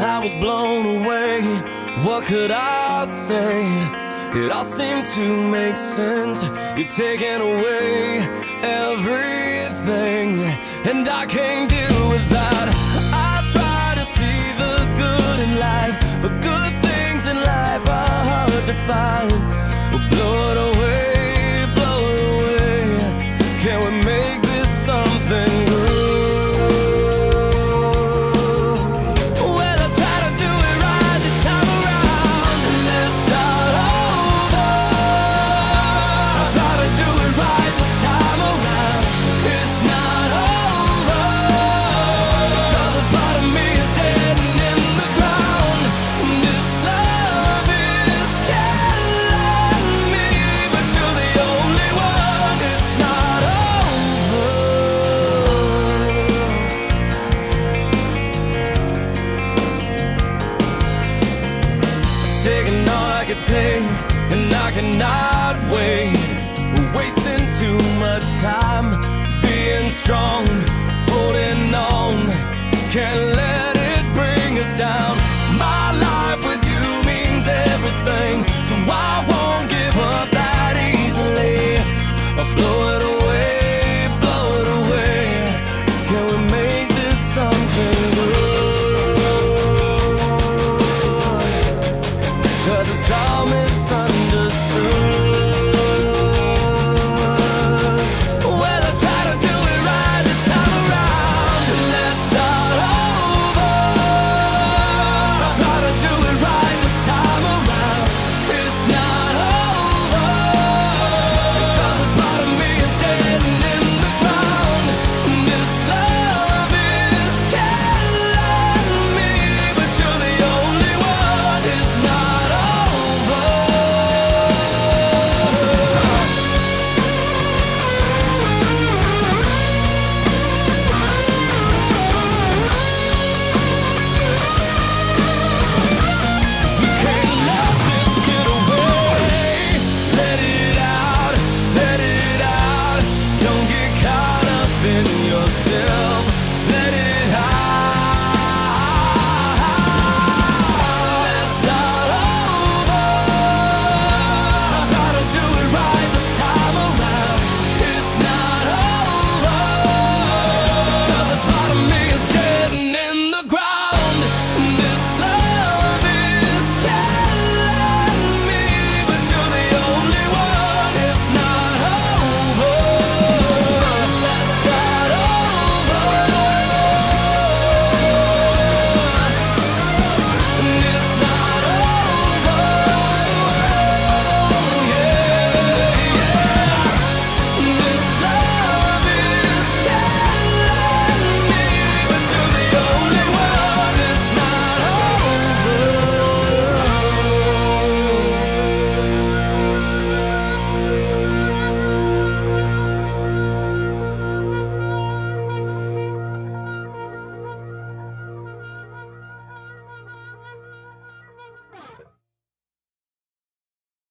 I was blown away. What could I say? It all seemed to make sense. You're taking away everything, and I can't deal with that. I try to see the good in life, but good things in life are hard to find. Well, blow it away, blow it away. Can we make this something good? Taking all I could take, and I cannot wait. We're wasting too much time being strong, holding on. Can't let it bring us down. My life